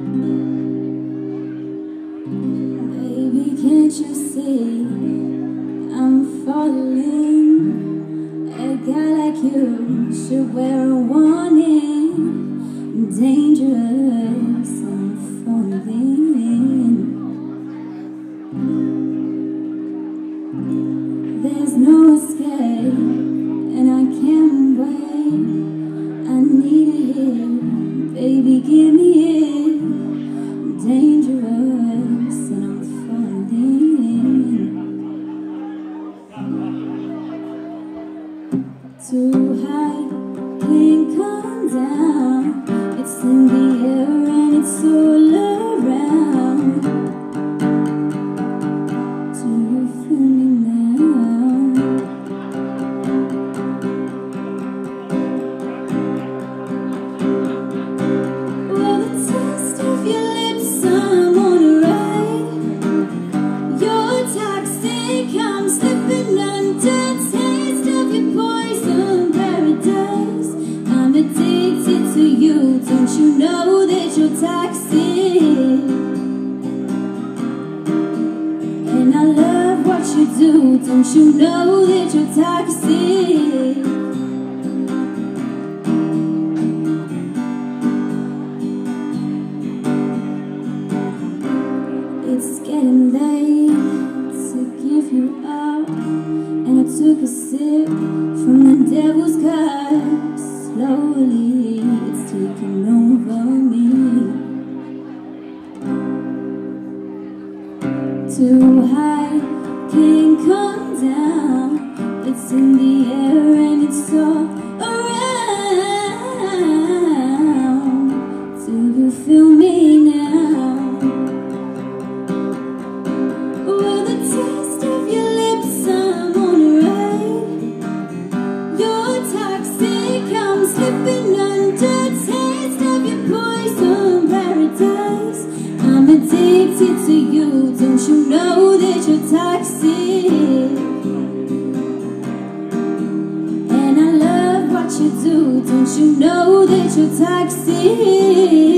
Baby, can't you see I'm falling? A guy like you should wear a warning. Dangerous, I'm falling. There's no escape, and I can't wait. I need it here, baby, give me it. Dangerous, and I'm falling. Too high, can't come down. It's in the air and it's all around. Do you feel me now? Well, the taste of your lips, I'm on a ride. Your toxic, I'm slipping under. Taste of your poison paradise. I'm addicted to you. Don't you know that you're toxic? And I love what you do. Don't you know that you're toxic? It's getting late to give you up, and I took a sip from the devil's cup. Slowly, it's taking over me. Too high, can't come down. It's in the air and it's all around. Do you feel me now? Well, the taste of your lips, I'm on a ride. You're toxic, I'm slipping under. Taste of your poison paradise. I'm addicted to you. Don't you know that you're toxic? And I love what you do. Don't you know that you're toxic?